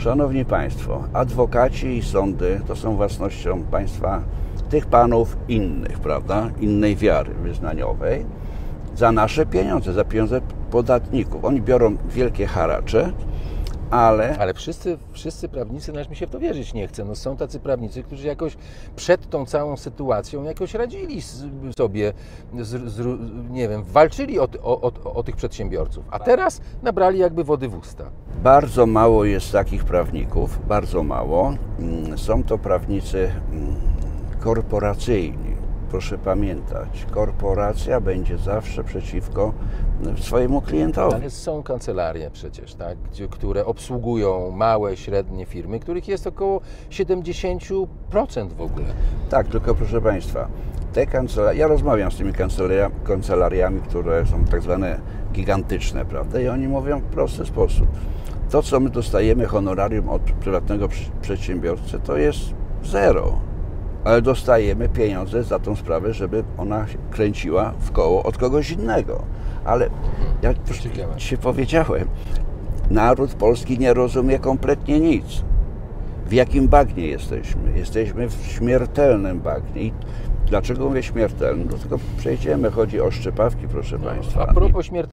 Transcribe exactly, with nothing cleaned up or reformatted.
Szanowni Państwo, adwokaci i sądy to są własnością państwa tych panów innych, prawda? Innej wiary wyznaniowej. Za nasze pieniądze, za pieniądze podatników. Oni biorą wielkie haracze, ale... Ale wszyscy, wszyscy prawnicy, nawet mi się w to wierzyć nie chce. No są tacy prawnicy, którzy jakoś przed tą całą sytuacją jakoś radzili sobie, z, z, nie wiem, walczyli o, o, o, o tych przedsiębiorców. A teraz nabrali jakby wody w usta. Bardzo mało jest takich prawników, bardzo mało. Są to prawnicy korporacyjni. Proszę pamiętać, korporacja będzie zawsze przeciwko swojemu klientowi. Ale są kancelarie przecież, tak, gdzie, które obsługują małe, średnie firmy, których jest około siedemdziesiąt procent w ogóle. Tak, tylko proszę Państwa, te kancelarie, ja rozmawiam z tymi kancelaria, kancelariami, które są tak zwane gigantyczne, prawda, i oni mówią w prosty sposób. To, co my dostajemy honorarium od prywatnego przedsiębiorcy, to jest zero. Ale dostajemy pieniądze za tą sprawę, żeby ona kręciła w koło od kogoś innego. Ale jak się powiedziałem, naród polski nie rozumie kompletnie nic. W jakim bagnie jesteśmy? Jesteśmy w śmiertelnym bagnie. I dlaczego mówię śmiertelnym? Do tego przejdziemy. Chodzi o szczepawki, proszę no, Państwa. A propos śmiertelnym.